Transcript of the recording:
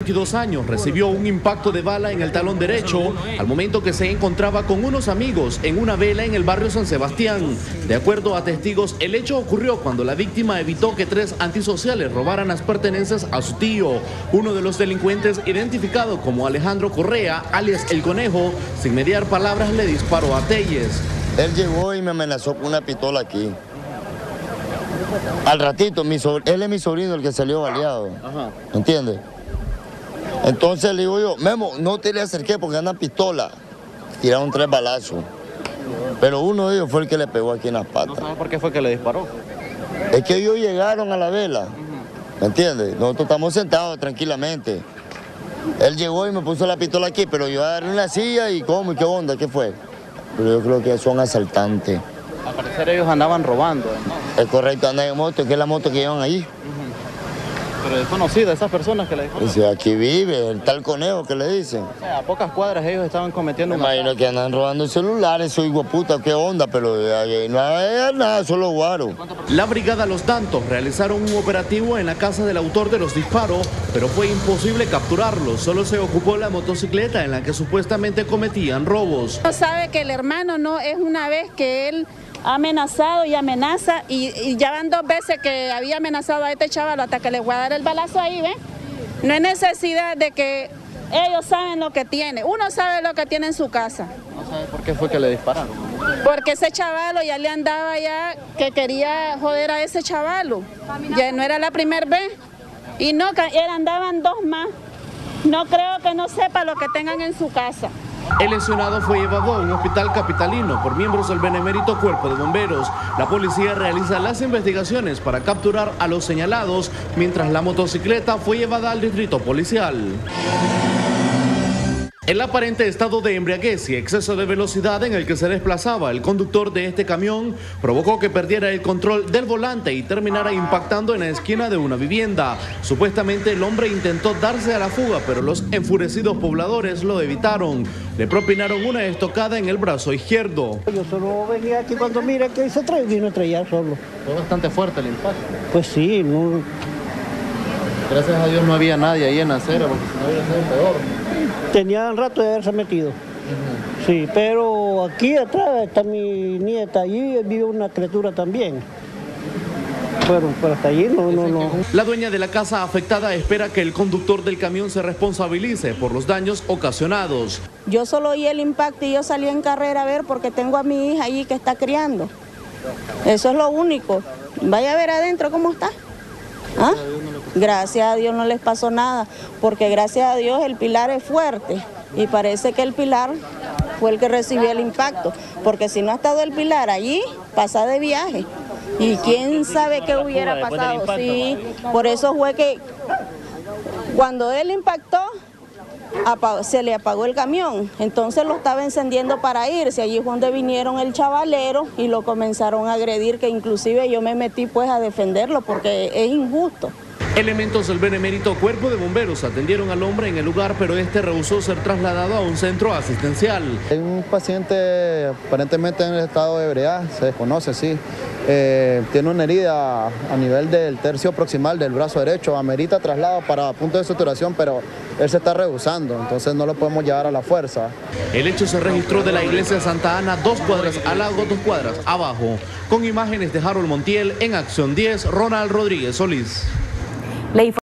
22 años, recibió un impacto de bala en el talón derecho al momento que se encontraba con unos amigos en una vela en el barrio San Sebastián. De acuerdo a testigos, el hecho ocurrió cuando la víctima evitó que 3 antisociales robaran las pertenencias a su tío. Uno de los delincuentes, identificado como Alejandro Correa, alias El Conejo, sin mediar palabras le disparó a Telles. Él llegó y me amenazó con una pistola aquí. Al ratito, él es mi sobrino el que salió baleado, ¿entiendes? Entonces le digo yo, Memo, no te le acerqué porque anda pistola. Tiraron 3 balazos, pero uno de ellos fue el que le pegó aquí en las patas. ¿No sabe por qué fue que le disparó? Es que ellos llegaron a la vela, ¿me entiendes? Nosotros estamos sentados tranquilamente. Él llegó y me puso la pistola aquí, pero yo agarré una silla y ¿cómo? ¿Y qué onda? ¿Qué fue? Pero yo creo que son asaltantes. Al parecer ellos andaban robando, ¿no? Es correcto, andan en moto, que es la moto que llevan ahí. Pero es conocida esas personas que le dijeron. Dice, aquí vive, el tal Conejo que le dicen. O sea, a pocas cuadras ellos estaban cometiendo Me imagino que andan robando celulares, soy guaputa, qué onda, pero no hay nada, solo guaro. La brigada Los Dantos realizaron un operativo en la casa del autor de los disparos, pero fue imposible capturarlo. Solo se ocupó la motocicleta en la que supuestamente cometían robos. No sabe que el hermano no es una vez que él ha amenazado y amenaza y ya van 2 veces que había amenazado a este chaval hasta que le voy a dar el balazo ahí, ¿ves? No hay necesidad de que ellos saben lo que tiene, uno sabe lo que tiene en su casa. ¿No sabe por qué fue que le dispararon? Porque ese chavalo ya le andaba ya que quería joder a ese chavalo, ya no era la primera vez y no, andaban 2 más, no creo que no sepa lo que tengan en su casa. El lesionado fue llevado a un hospital capitalino por miembros del benemérito Cuerpo de Bomberos. La policía realiza las investigaciones para capturar a los señalados, mientras la motocicleta fue llevada al distrito policial. El aparente estado de embriaguez y exceso de velocidad en el que se desplazaba el conductor de este camión provocó que perdiera el control del volante y terminara impactando en la esquina de una vivienda. Supuestamente el hombre intentó darse a la fuga, pero los enfurecidos pobladores lo evitaron. Le propinaron una estocada en el brazo izquierdo. Yo solo venía aquí cuando mira que se trae, vino a estrellar solo. Fue bastante fuerte el impacto. Pues sí, no. Gracias a Dios no había nadie ahí en la acera, porque si no hubiera sido peor. Tenía el rato de haberse metido. Sí, pero aquí atrás está mi nieta, allí vive una criatura también. Pero hasta allí no. La dueña de la casa afectada espera que el conductor del camión se responsabilice por los daños ocasionados. Yo solo oí el impacto y yo salí en carrera a ver porque tengo a mi hija allí que está criando. Eso es lo único. Vaya a ver adentro cómo está. ¿Ah? Gracias a Dios no les pasó nada, porque gracias a Dios el pilar es fuerte y parece que el pilar fue el que recibió el impacto, porque si no ha estado el pilar allí, pasa de viaje y quién sabe qué hubiera pasado. Sí, por eso fue que cuando él impactó, se le apagó el camión, entonces lo estaba encendiendo para irse, allí fue donde vinieron el chavalero y lo comenzaron a agredir, que inclusive yo me metí pues a defenderlo porque es injusto. Elementos del benemérito Cuerpo de Bomberos atendieron al hombre en el lugar, pero este rehusó ser trasladado a un centro asistencial. Hay un paciente aparentemente en el estado de ebriedad, se desconoce, sí. Tiene una herida a nivel del tercio proximal del brazo derecho, amerita traslado para punto de suturación, pero él se está rehusando, entonces no lo podemos llevar a la fuerza. El hecho se registró de la iglesia Santa Ana, 2 cuadras al lado, 2 cuadras abajo. Con imágenes de Harold Montiel, en Acción 10, Ronald Rodríguez Solís.